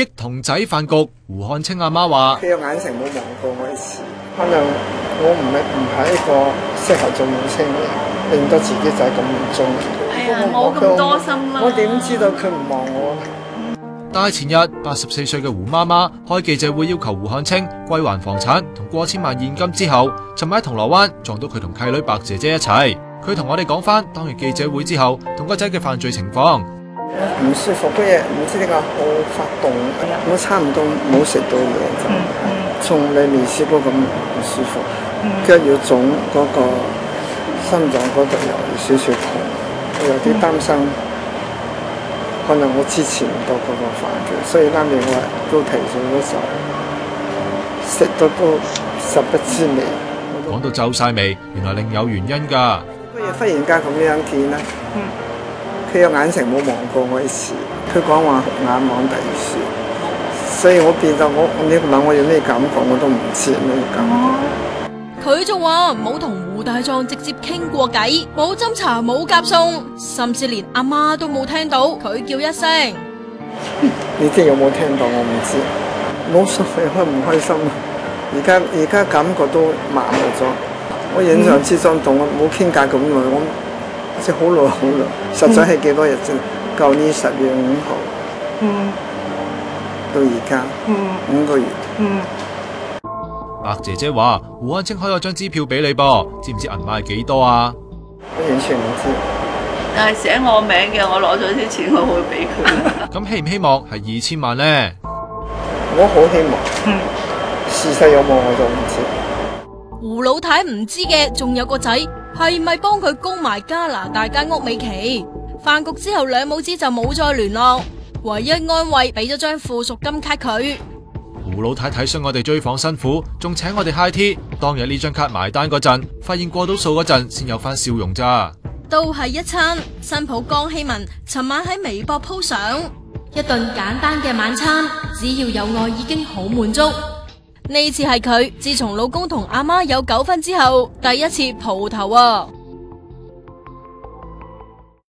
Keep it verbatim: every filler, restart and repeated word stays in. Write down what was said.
憶同仔飯局，胡漢清阿媽話： 佢有眼神冇望過我一次，可能我唔係唔係一個適合做母親嘅人，令到自己仔咁唔中意佢。 哎呀，冇咁多心啦！ 我點知道佢唔望我呢？ 但係前日八十四歲嘅胡媽媽開記者會要求胡漢清歸還房產同過千萬現金之後，尋日喺銅鑼灣撞到佢同契女白姐姐一齊。佢同我哋講翻當日記者會之後同個仔嘅犯罪情況。 唔舒服，嗰日唔知點解好發動，我差唔多冇食到嘢，就從嚟未試過咁唔舒服，腳要腫，嗰個心臟嗰度又有少少痛，我有啲擔心。可能我支持唔到嗰個飯嘅，所以啱啱我都提咗嗰時候，食到都十不知味。 講到皺晒眉，原來另有原因㗎。 嗰日忽然間咁樣見啦，佢有眼神冇望過我一次，佢講話眼望第二次，所以我變咗我你問我有咩感覺，我都唔知咩感覺。 佢仲話冇同胡大壯直接傾過偈，冇斟茶冇夾餸，甚至連阿媽都冇聽到佢叫一聲。 你知有冇聽到我唔知，冇所謂開唔開心啊！而家而家感覺都麻木咗。我印象之中同我冇傾偈咁耐，我好似好耐好耐，實在係幾多日啫？舊年十月五號，嗯，到而家，嗯，五個月，嗯。 白姐姐話：胡漢清開咗張支票俾你噃，知唔知銀碼係幾多啊？ 我完全唔知。 但係寫我名嘅，我攞咗啲錢，我會俾佢。 咁希唔希望係二千萬呢？ 我好希望。嗯。事實有冇我就唔知。 胡老太唔知嘅，仲有個仔，係咪幫佢供埋加拿大間屋尾期？飯局之後，兩母子就冇再聯絡，唯一安慰俾咗張附屬金卡佢。 胡老太睇衰我哋追訪辛苦，仲請我哋 high tea。當日呢張卡埋單嗰陣，發現過到數嗰陣先有翻笑容咋。 都係一餐。新抱江希文尋晚喺微博鋪相，一頓簡單嘅晚餐，只要有愛已經好滿足。呢次係佢自從老公同阿媽有糾紛之後，第一次蒲頭啊！